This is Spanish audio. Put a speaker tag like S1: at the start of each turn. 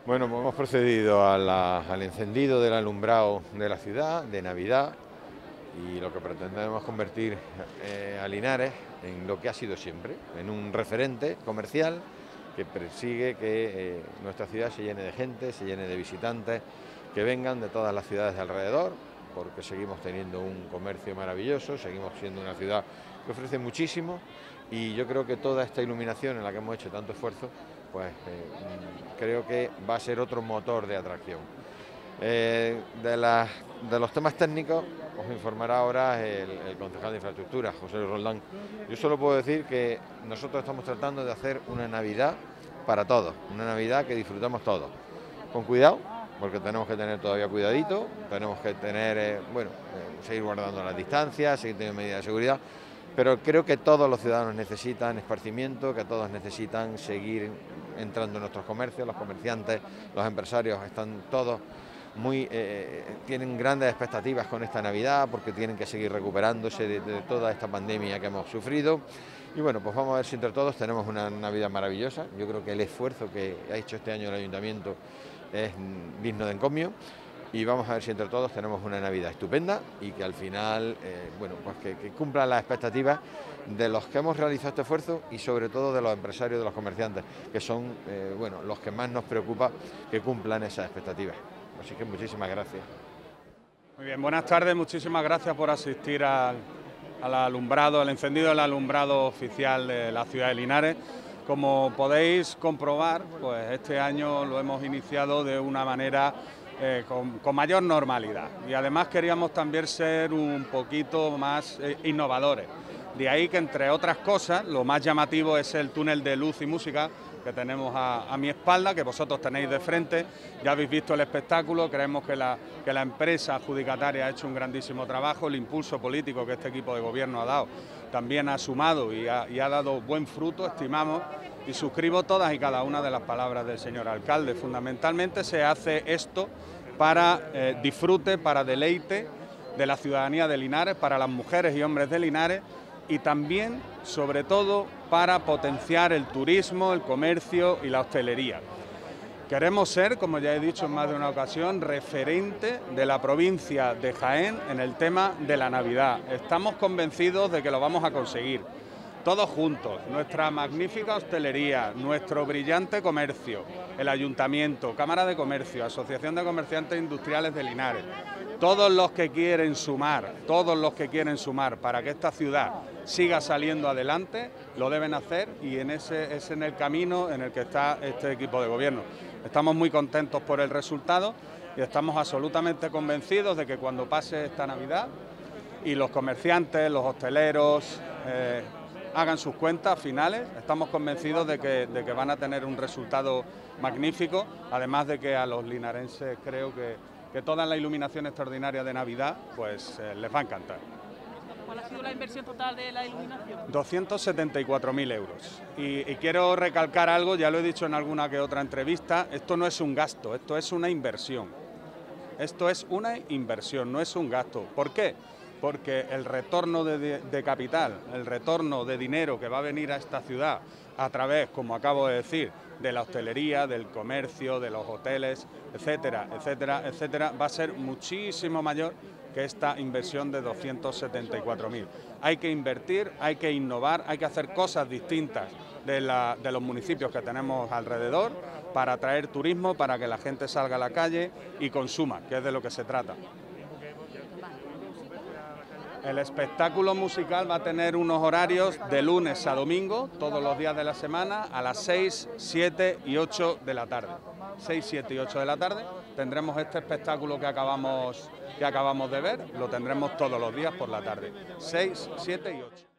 S1: Bueno, pues hemos procedido al encendido del alumbrado de la ciudad, de Navidad, y lo que pretendemos es convertir a Linares en lo que ha sido siempre, en un referente comercial que persigue que nuestra ciudad se llene de gente, se llene de visitantes, que vengan de todas las ciudades de alrededor, porque seguimos teniendo un comercio maravilloso, seguimos siendo una ciudad que ofrece muchísimo, y yo creo que toda esta iluminación en la que hemos hecho tanto esfuerzo, pues creo que va a ser otro motor de atracción. De los temas técnicos os informará ahora el concejal de Infraestructura, José Luis Roldán. Yo solo puedo decir que nosotros estamos tratando de hacer una Navidad para todos, una Navidad que disfrutamos todos, con cuidado, porque tenemos que tener todavía cuidadito, tenemos que tener, seguir guardando las distancias, seguir teniendo medidas de seguridad, pero creo que todos los ciudadanos necesitan esparcimiento, que todos necesitan seguir entrando en nuestros comercios, los comerciantes, los empresarios están todos tienen grandes expectativas con esta Navidad porque tienen que seguir recuperándose de toda esta pandemia que hemos sufrido. Y bueno, pues vamos a ver si entre todos tenemos una Navidad maravillosa. Yo creo que el esfuerzo que ha hecho este año el Ayuntamiento es digno de encomio. Y vamos a ver si entre todos tenemos una Navidad estupenda y que al final, que cumpla las expectativas de los que hemos realizado este esfuerzo y sobre todo de los empresarios, de los comerciantes, que son los que más nos preocupa que cumplan esas expectativas. Así que muchísimas gracias.
S2: Muy bien, buenas tardes, muchísimas gracias por asistir al alumbrado, al encendido del alumbrado oficial de la ciudad de Linares. Como podéis comprobar, pues este año lo hemos iniciado de una manera con mayor normalidad y además queríamos también ser un poquito más innovadores. De ahí que, entre otras cosas, lo más llamativo es el túnel de luz y música que tenemos a mi espalda, que vosotros tenéis de frente. Ya habéis visto el espectáculo, creemos que la empresa adjudicataria ha hecho un grandísimo trabajo, el impulso político que este equipo de gobierno ha dado también ha sumado y ha dado buen fruto, estimamos, y suscribo todas y cada una de las palabras del señor alcalde. Fundamentalmente se hace esto para disfrute, para deleite de la ciudadanía de Linares, para las mujeres y hombres de Linares, y también, sobre todo, para potenciar el turismo, el comercio y la hostelería. Queremos ser, como ya he dicho en más de una ocasión, referente de la provincia de Jaén en el tema de la Navidad. Estamos convencidos de que lo vamos a conseguir. Todos juntos, nuestra magnífica hostelería, nuestro brillante comercio, el Ayuntamiento, Cámara de Comercio, Asociación de Comerciantes Industriales de Linares, todos los que quieren sumar para que esta ciudad siga saliendo adelante, lo deben hacer, y es en el camino en el que está este equipo de gobierno. Estamos muy contentos por el resultado y estamos absolutamente convencidos de que cuando pase esta Navidad y los comerciantes, los hosteleros hagan sus cuentas finales, estamos convencidos de que van a tener un resultado magnífico, además de que a los linarenses creo que toda la iluminación extraordinaria de Navidad pues les va a encantar.
S3: ¿Cuál ha sido la inversión total de la iluminación?
S2: 274.000 euros. Y quiero recalcar algo, ya lo he dicho en alguna que otra entrevista, esto no es un gasto, esto es una inversión. Esto es una inversión, no es un gasto. ¿Por qué? Porque el retorno de capital, el retorno de dinero que va a venir a esta ciudad a través, como acabo de decir, de la hostelería, del comercio, de los hoteles, etcétera, etcétera, etcétera, va a ser muchísimo mayor que esta inversión de 274.000. Hay que invertir, hay que innovar, hay que hacer cosas distintas de los municipios que tenemos alrededor para atraer turismo, para que la gente salga a la calle y consuma, que es de lo que se trata. El espectáculo musical va a tener unos horarios de lunes a domingo, todos los días de la semana, a las 6, 7 y 8 de la tarde. 6, 7 y 8 de la tarde tendremos este espectáculo que acabamos de ver, lo tendremos todos los días por la tarde. 6, 7 y 8.